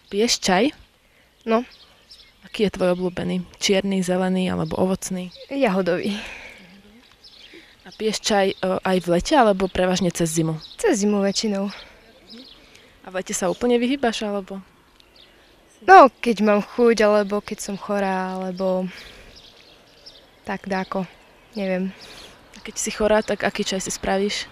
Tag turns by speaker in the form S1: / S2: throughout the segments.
S1: Piješ čaj?
S2: No,
S1: Aký je tvoj obľúbený? Čierny, zelený alebo ovocný?
S2: jahodový.
S1: A piješ čaj aj v lete alebo prevažne cez zimu?
S2: Cez zimu väčšinou.
S1: A v lete sa úplne vyhýbaš alebo?
S2: No, keď mám chuť, alebo keď som chorá, alebo tak dáko. Neviem.
S1: A keď si chorá, tak aký čaj si spravíš?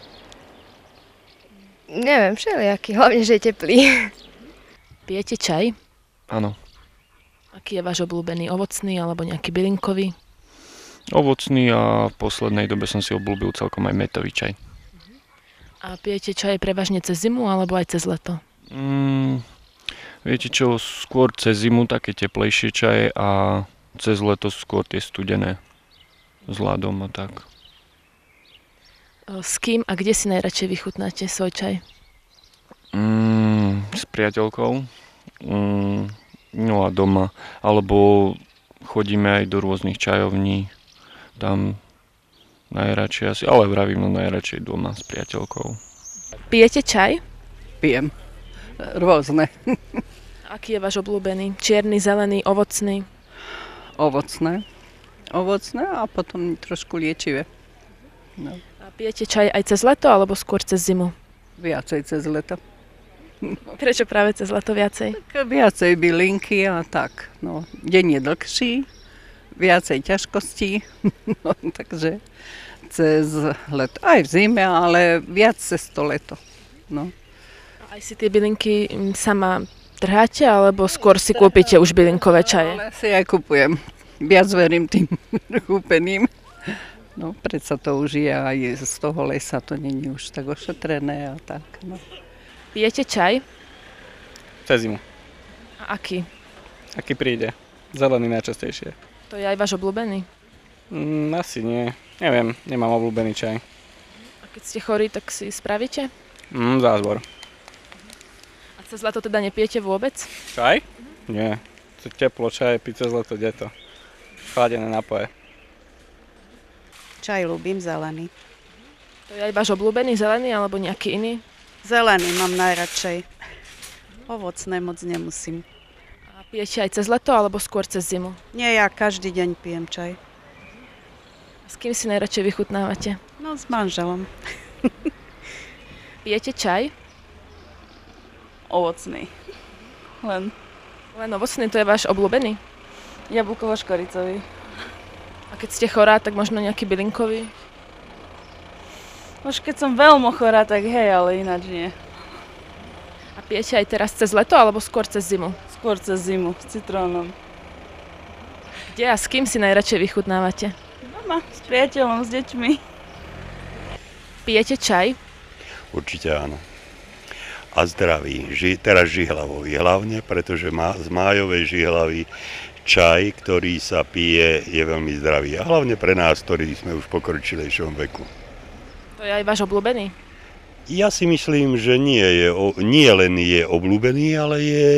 S2: Neviem, všelijaký, hlavne, že je teplý.
S1: Pijete čaj?
S3: Áno.
S1: Aký je váš obľúbený? Ovocný alebo nejaký bylinkový?
S3: Ovocný a v poslednej dobe som si obľúbil celkom aj metový čaj.
S1: A pijete čaj prevažne cez zimu alebo aj cez leto?
S3: Viete čo, skôr cez zimu také teplejšie čaje a cez leto skôr tie studené s ľadom a tak.
S1: S kým a kde si najradšej vychutnáte svoj čaj?
S3: S priateľkou, no a doma, alebo chodíme aj do rôznych čajovní, tam najradšej asi, ale vravím, no najradšej doma s priateľkou.
S1: Pijete čaj?
S4: Pijem. Rôzne.
S1: Aký je váš obľúbený? Čierny, zelený, ovocný?
S4: Ovocné. Ovocné a potom trošku liečivé. No.
S1: A pijete čaj aj cez leto alebo skôr cez zimu?
S4: Viacej cez leto.
S1: Prečo práve cez leto viacej?
S4: Viacej bylinky a tak. No, deň je dlhší, viacej ťažkostí, no, takže cez leto. Aj v zime, ale viac cez to leto. No.
S1: Aj si tie bylinky sama trháte, alebo skôr si kúpite už bylinkové čaje?
S4: Ale si aj kupujem. Viac verím tým kúpeným. No, predsa to už je aj z toho lesa, to není už tak ošetrené a tak. No.
S1: Pijete čaj?
S5: Cez zimu.
S1: A aký?
S5: Aký príde? Zelený najčastejšie.
S1: To je aj váš obľúbený?
S5: Asi nie. Neviem, nemám obľúbený čaj.
S1: A keď ste chorí, tak si spravíte?
S5: Zázbor.
S1: A cez leto teda nepijete vôbec?
S5: Čaj? Nie. Teplo čaj, piť cez leto, deto. Chladené nápoje.
S6: Čaj ľúbim, zelený.
S1: To je aj váš obľúbený zelený alebo nejaký iný?
S6: Zelený mám najradšej. Ovocné moc nemusím.
S1: A pijete aj cez leto alebo skôr cez zimu?
S6: Nie, ja každý deň pijem čaj.
S1: A s kým si najradšej vychutnávate?
S6: No, s manželom.
S1: Pijete čaj?
S7: Ovocný.
S1: Len ovocný, to je váš obľúbený?
S7: Jablkovo-škoricový.
S1: A keď ste chorá, tak možno nejaký bylinkový?
S7: Už keď som veľmi chorá, tak hej, ale ináč nie.
S1: A pijete aj teraz cez leto alebo skôr cez zimu?
S7: Skôr cez zimu, s citrónom.
S1: Kde a s kým si najradšej vychutnávate?
S7: Doma, s priateľom, s deťmi.
S1: Pijete čaj?
S8: Určite áno. A zdravý. Teraz žihlavový hlavne, pretože z májovej žihlavy čaj, ktorý sa pije, je veľmi zdravý. A hlavne pre nás, ktorí sme už v pokročilejšom veku.
S1: To je aj váš obľúbený?
S8: Ja si myslím, že nie len je obľúbený, ale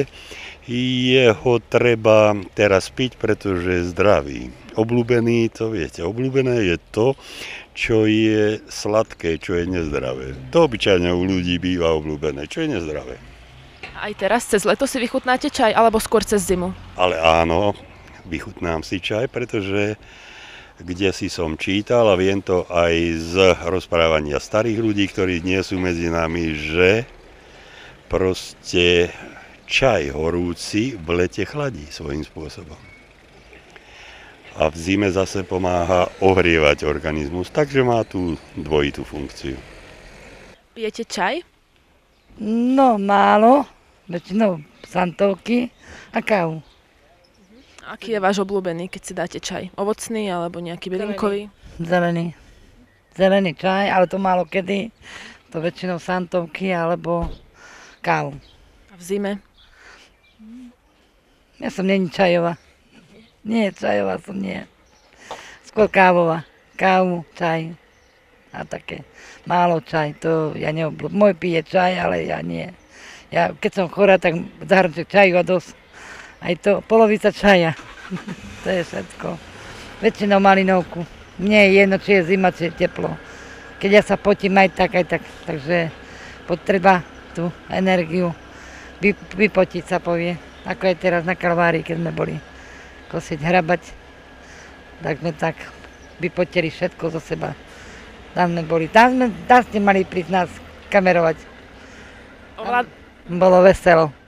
S8: ho treba teraz piť, pretože je zdravý. Obľúbený, to viete, obľúbené je to, čo je sladké, čo je nezdravé. To obyčajne u ľudí býva obľúbené, čo je nezdravé.
S1: A aj teraz cez leto si vychutnáte čaj alebo skôr cez zimu?
S8: Ale áno, vychutnám si čaj, pretože kde si som čítal a viem to aj z rozprávania starých ľudí, ktorí nie sú medzi nami, že proste čaj horúci v lete chladí svojím spôsobom. A v zime zase pomáha ohrievať organizmus, takže má tú dvojitú funkciu.
S1: Pijete čaj?
S9: No, málo, väčšinou santovky a kávu.
S1: Aký je váš obľúbený, keď si dáte čaj? Ovocný alebo nejaký bylinkový?
S9: Zelený. Zelený čaj, ale to málo kedy. To väčšinou santovky alebo kávu.
S1: A v zime?
S9: Ja som není čajová. Nie, čajová som nie. Skôr kávová. Kávu, čaj a také. Málo čaj, to ja neobľúbujem. Môj pije čaj, ale ja nie. Ja, keď som chorá, tak zahrnček čaju a dosť. Aj to polovica čaja. To je všetko. Väčšinou malinovku. Mne je jedno, či je zima, či je teplo. Keď ja sa potím aj tak. Takže potreba tú energiu vypotiť sa povie. Ako aj teraz na Kalvárii, keď sme boli kosiť, hrabať. Tak sme tak vypotili všetko zo seba. Tam sme boli, tam ste mali prísť nás kamerovať. Bolo veselo.